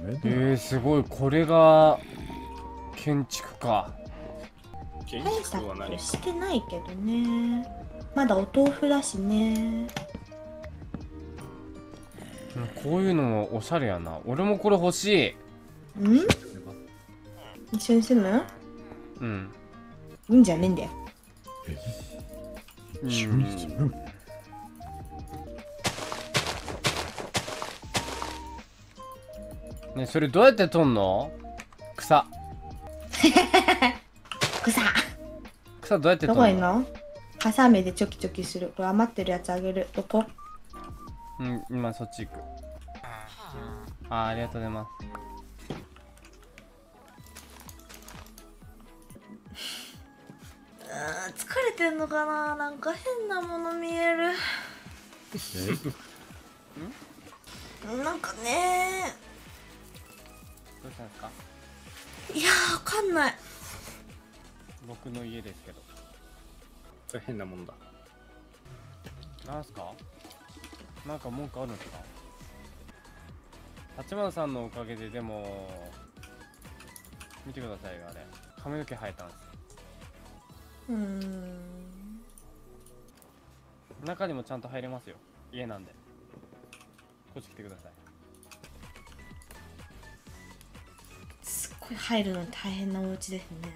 すごい。これが建築か。 建大した築は何ことしてないけどね。まだお豆腐だしね。 こういうのもおしゃれやな。俺もこれ欲しい。 ん？一緒に住む？ うん。 いいんじゃねえんだよ。 一緒に住む。 ね、それどうやって取んの？草草どうやってど取んの？ こいんの？ハサミでチョキチョキする。これ余ってるやつあげる。どこ？ うん、今そっち行く。ありがとうございます。 疲れてんのかな。なんか変なもの見える。なんかねどうしたんですか？ いやー、わかんない。 僕の家ですけど。 それ変なもんだ。 なんすか？なんか文句あるんですか？立花さんのおかげででも見てくださいよ、あれ髪の毛生えたんですよ。中にもちゃんと入れますよ、家なんで。こっち来てください。 すっごい入るの大変なお家ですね。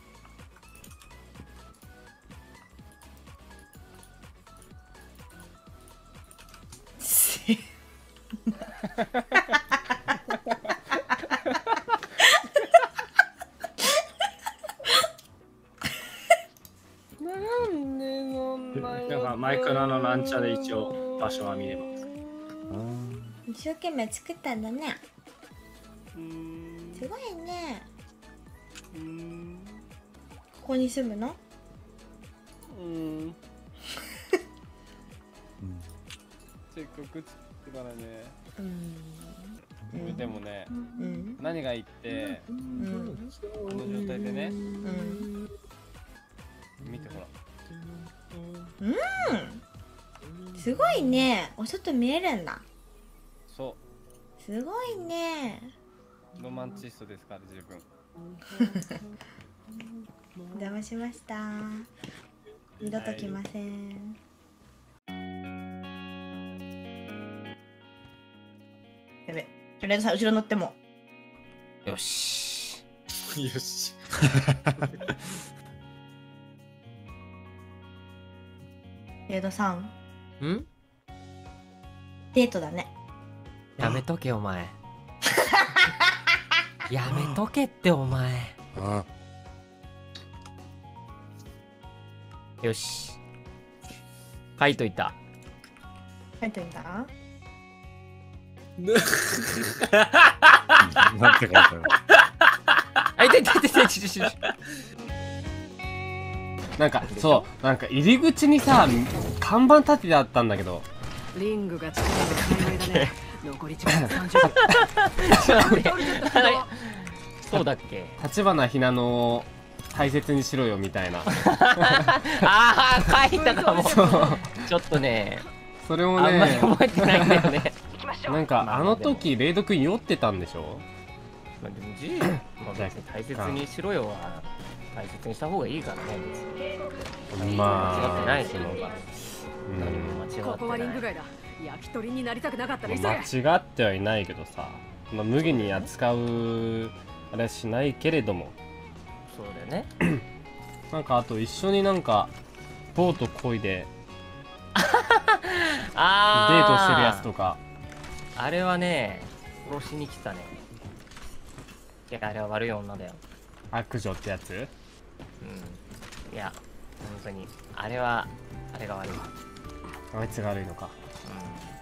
なんでそんななんかマイクラのランチャーで一応場所は見れます。 一生懸命作ったんだね。すごいね。ここに住むの？ せっかく作ってからね。でもね、何がいいって、この状態でね、見てほら。 すごいね。お外見えるんだ。 そすごいね。 う、ロマンチストですから十分。 お邪魔しました。二度と来ません。やべ、とりあえずさ、後ろ乗っても。 よし。 よし。 エイドさん、 ん？ デートだね。 やめとけお前。やめとけってお前。 あよし。書いといた。 書いといた？ なんて書いてある。 あ、いててててててて。 なんかそうなんか入り口にさ看板立ててあったんだけど、 リングが近いので寛大だね。残り時間30分。 そうだっけ？ 立花ひなの大切にしろよみたいな。 ああ、書いたかも。ちょっとね、 それもあんまりね、 覚えてないんだよね。 なんかあの時レイド君酔ってたんでしょ？ まあでもG、まあ別に大切にしろよは大切にした方がいいからね。別に間違ってないしのが何も間違ってない。 ここはリング街だ。焼き鳥になりたくなかったら急げ。 間違ってはいないけどさ、まあ、無限に扱うあれはしないけれども、 そうだよね。 なんかあと一緒になんかボート漕いでデートしてるやつとか。 あれはね、殺しに来たね。いや、あれは悪い女だよ。 悪女ってやつ？ いや、本当にあれが悪い。 あいつが悪いのか。